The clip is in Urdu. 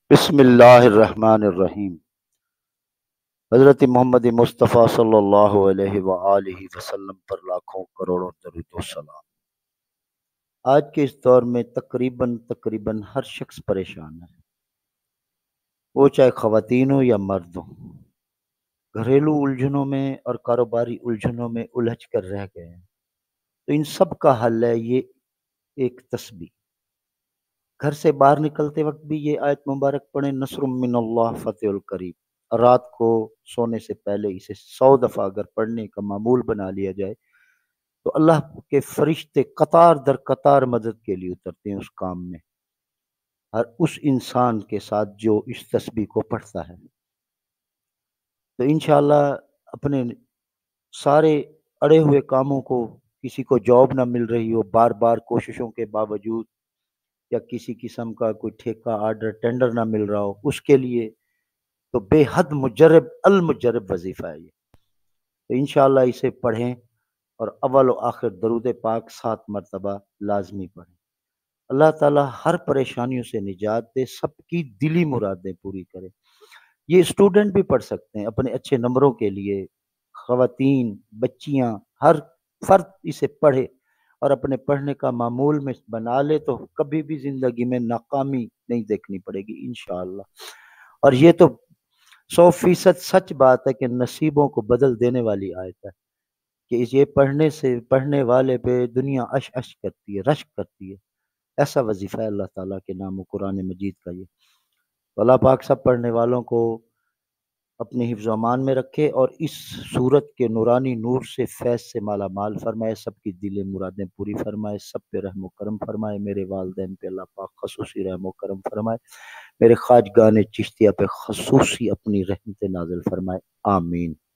بسم اللہ الرحمن الرحیم۔ حضرت محمد مصطفیٰ صلی اللہ علیہ وآلہ وسلم پر لاکھوں کروڑوں درود و سلام۔ آج کے اس دور میں تقریباً ہر شخص پریشان ہے، وہ چاہے خواتین ہو یا مرد ہو۔ گھریلو الجھنوں میں اور کاروباری الجھنوں میں الجھ کر رہ گئے ہیں، تو ان سب کا حل ہے یہ ایک تسبیح۔ گھر سے باہر نکلتے وقت بھی یہ آیت مبارک پڑھیں، نصر من اللہ فتح القریب۔ رات کو سونے سے پہلے اسے 100 دفعہ اگر پڑھنے کا معمول بنا لیا جائے تو اللہ کے فرشتے قطار در قطار مدد کے لیے اترتے ہیں اس کام میں، اور اس انسان کے ساتھ جو اس تسبیح کو پڑھتا ہے۔ تو انشاءاللہ اپنے سارے اڑے ہوئے کاموں کو، کسی کو جاب نہ مل رہی ہو بار بار کوششوں کے باوجود، یا کسی قسم کا کوئی ٹھیکہ آرڈر ٹینڈر نہ مل رہا ہو، اس کے لیے تو بے حد مجرب المجرب وظیفہ ہے یہ۔ تو انشاءاللہ اسے پڑھیں اور اول و آخر درود پاک 7 مرتبہ لازمی پڑھیں۔ اللہ تعالیٰ ہر پریشانیوں سے نجات دے، سب کی دلی مرادیں پوری کرے۔ یہ اسٹوڈنٹ بھی پڑھ سکتے ہیں اپنے اچھے نمبروں کے لیے، خواتین، بچیاں، ہر فرد اسے پڑھے اور اپنے پڑھنے کا معمول میں بنا لے تو کبھی بھی زندگی میں ناکامی نہیں دیکھنی پڑے گی انشاءاللہ۔ اور یہ تو 100% سچ بات ہے کہ نصیبوں کو بدل دینے والی آیت ہے، کہ یہ پڑھنے والے پہ دنیا عش عش کرتی ہے، رشک کرتی ہے۔ ایسا وظیفہ ہے اللہ تعالیٰ کے نام و قرآن مجید کا یہ۔ تو اللہ پاک سب پڑھنے والوں کو اپنے حفظ و امان میں رکھے اور اس صورت کے نورانی نور سے فیض سے مالا مال فرمائے، سب کی دل مرادیں پوری فرمائے، سب پہ رحم و کرم فرمائے۔ میرے والدین پہ اللہ پاک خصوصی رحم و کرم فرمائے، میرے خواجگان چشتیہ پہ خصوصی اپنی رحمت نازل فرمائے، آمین۔